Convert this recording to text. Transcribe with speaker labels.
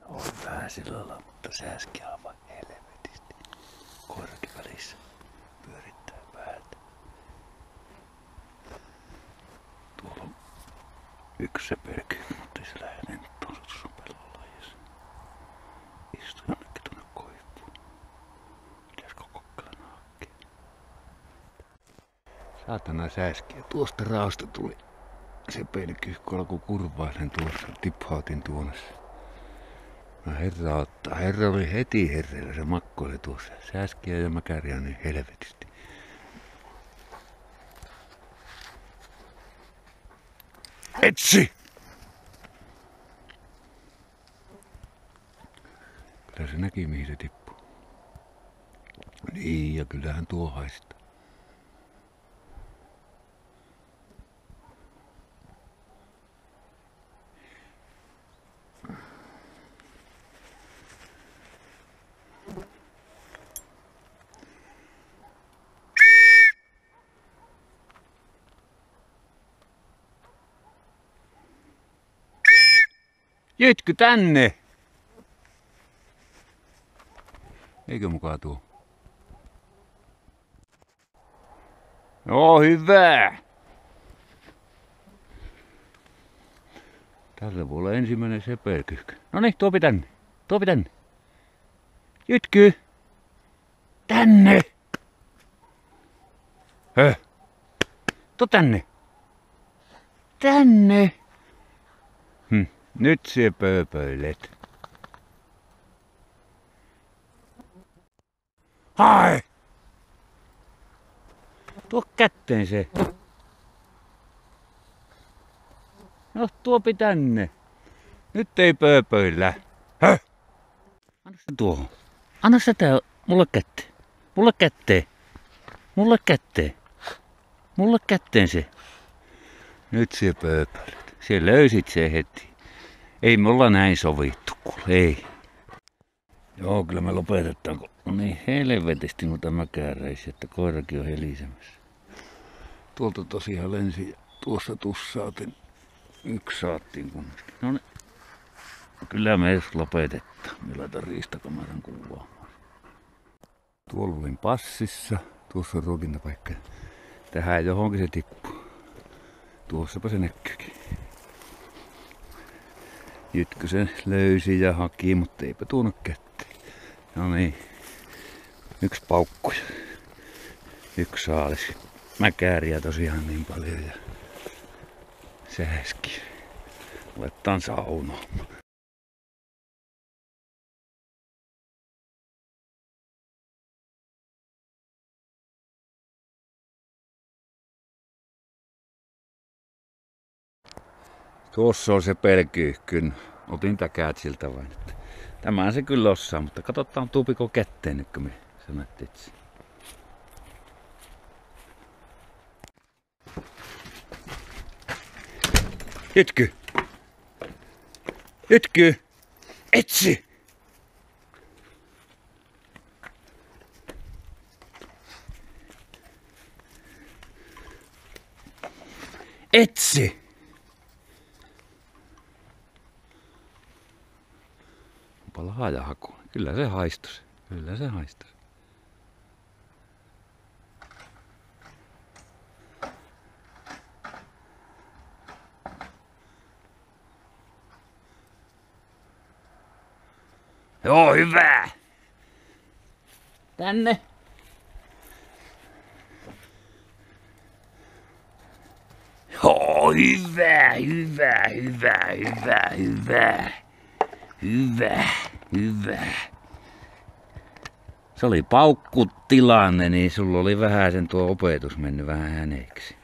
Speaker 1: On vähän sillä lailla, mutta sääski aivan helvetisti. Koirakin välissä pyörittää päätä. Tuolla on yksi sepelky, mutta ei se lähde lentoon sun pellolla. Istu jonnekin tuonne koivuun. Pitäisikö kokkella naakkeen? Saatana sääskiä. Tuosta raosta tuli sepelky, kun alkoi kurvailen tuossa. Tiphautin tuonassa. No herra ottaa. Herra oli heti herreillä. Se makkoili tuossa. Sääskiä ja mäkäriä niin helvetisti. Etsi! Kyllä se näki mihin se tippui. Niin ja kyllähän tuo haistaa. Jytky tänne! Eikö mukaan tuo? Joo, hyvä! Tällä voi olla ensimmäinen sepelky. Noniin, tuopi tänne. Tuopi tänne. Jytky! Tänne! Höh! Tuo tänne! Tänne! Nyt se pööpöilet. Hae! Tuo kätteen se. No tuopi tänne. Nyt ei pööpöillä. Höh! Anna se tuohon. Anna se tää mulle kätteen. Mulle kätteen. Mulle kätteen. Mulle kätteen se. Nyt se pööpöilet. Se löysit se heti. Ei me olla näin sovittu, kuule, ei. Joo, kyllä me lopetetaan, kun on niin helvetisti noita mäkäreisiä, että koirakin on helisemässä. Tuolta tosiaan lensi ja tuossa tussaatin. Yksi saattiin kumminkin. No niin. Kyllä me edes lopetetaan. Me laitan riistakameran kuvaamaan. Tuolla olin passissa. Tuossa on ruokintapaikka. Tähän johonkin se tippuu. Tuossapa se näkyykin. Jytkö sen löysi ja haki, mutta eipä tuonut kätteen. No niin. Yksi paukku ja yksi saalis. Mäkääriä tosiaan niin paljon ja sääski. Aletaan saunaamaan. Tuossa on se pelkyyhkyn. Otin täkäät siltä vain. Tämähän se kyllä osaa, mutta katsotaan tuupiko kätteen nyt kun me sanottiin. Jytky! Jytky! Etsi! Etsi! Onpa laaja haku. Kyllä se haistus. Kyllä se haistus. Joo, hyvä! Tänne! Joo, hyvä, hyvä, hyvä, hyvä, hyvä. Hyvä, hyvä. Se oli paukkutilanne, niin sulla oli vähän sen tuo opetus mennyt vähän häneeksi.